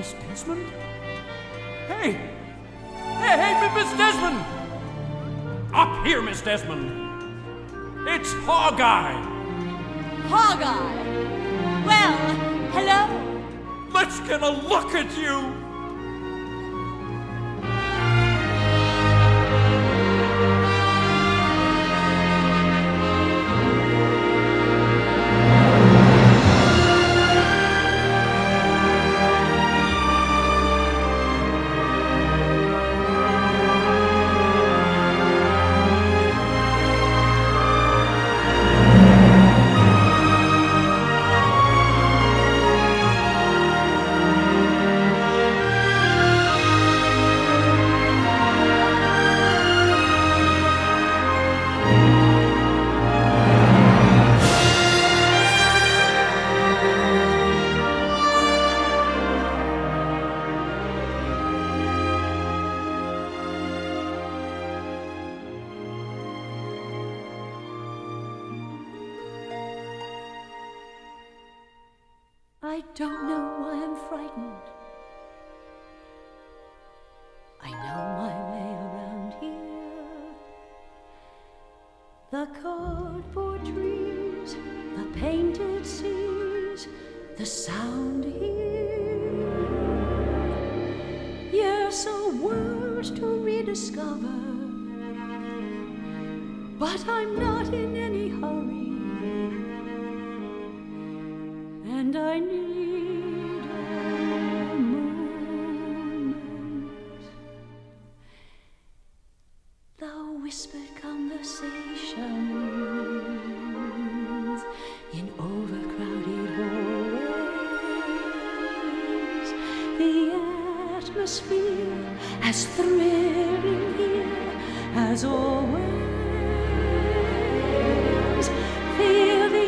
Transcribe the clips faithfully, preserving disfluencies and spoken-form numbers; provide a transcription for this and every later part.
Miss Desmond? Hey! Hey, hey, Miss Desmond! Up here, Miss Desmond! It's Hawkeye! Hawkeye! Well, hello? Let's get a look at you! I don't know why I'm frightened. I know my way around here. The cardboard trees, the painted seas, the sound here. Yes, a world to rediscover. But I'm not in any hurry. And I need a moment. The whispered conversations in overcrowded hallways. The atmosphere as thrilling here as always. Feel the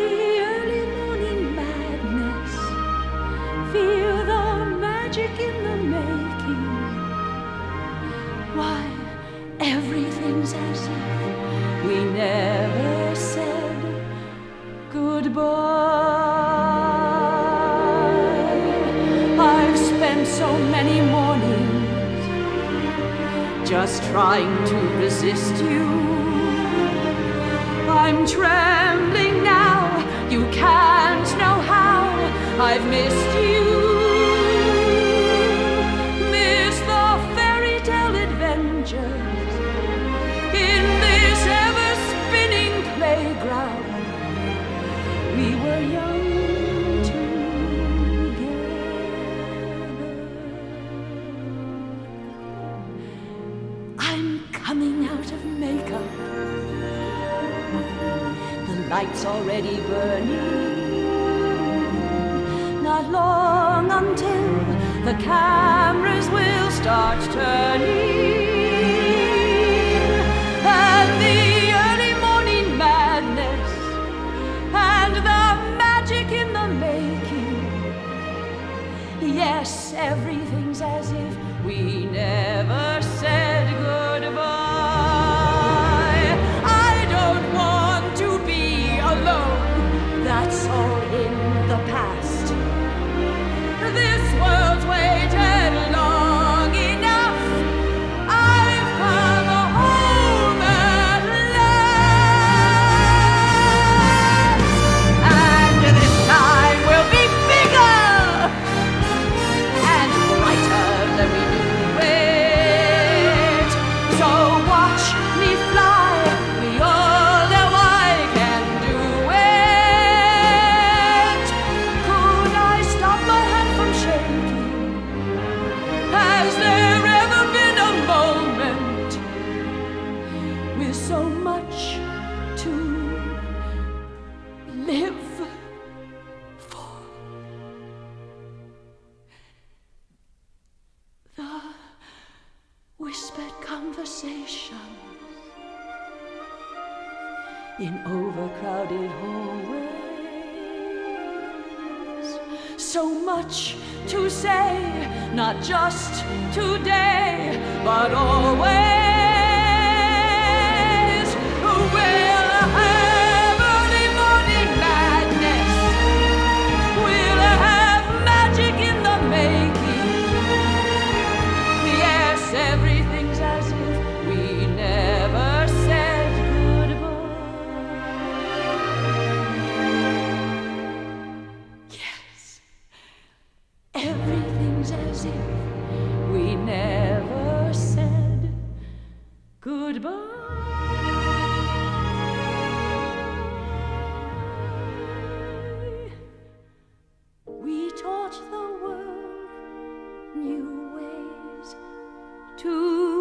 in the making. Why, everything's as if we never said goodbye. I've spent so many mornings just trying to resist you. I'm trembling now, you can't know how I've missed you. In this ever-spinning playground, we were young together. I'm coming out of makeup. The light's already burning. Not long until the cameras will start turning. And the early morning madness and the magic in the making. Yes, everything's as if we never said goodbye. I don't want to be alone. That's all in the past. This world's waited long enough. I've come home at last. And this time will be bigger and brighter than we knew it. So watch me fly. We all know I can do it. Could I stop my hand from shaking? Has there ever been a moment with so much to live for? The whispered conversations in overcrowded hallways. So much to say, not just today, but always. We'll have early morning madness. We'll have magic in the making. to